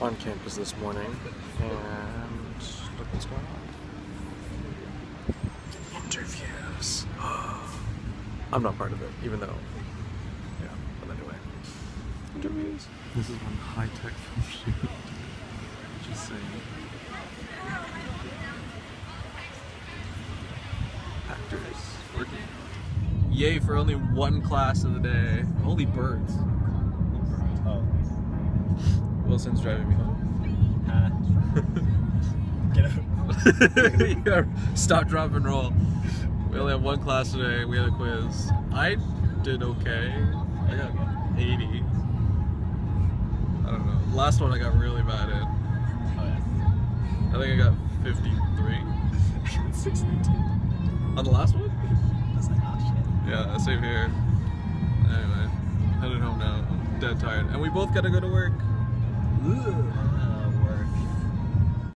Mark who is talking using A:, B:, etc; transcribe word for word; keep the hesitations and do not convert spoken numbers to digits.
A: on campus this morning, and look what's going on. Interviews. I'm not part of it, even though, yeah, but anyway. Interviews. This is one high-tech film shoot. Just saying. Actors working. Yay for only one class of the day. Holy birds.
B: Oh.
A: Wilson's driving me home.
B: Uh, get out.
A: Yeah, stop, drop, and roll. We only have one class today. We had a quiz. I did okay. I got eighty. I don't know. Last one I got really bad in.
B: Oh yeah.
A: I think I got fifty-three.
B: sixty-two.
A: On the last one?
B: I was like, oh shit.
A: Yeah, same here. Anyway, headed home now. I'm dead tired. And we both gotta go to work. Ugh.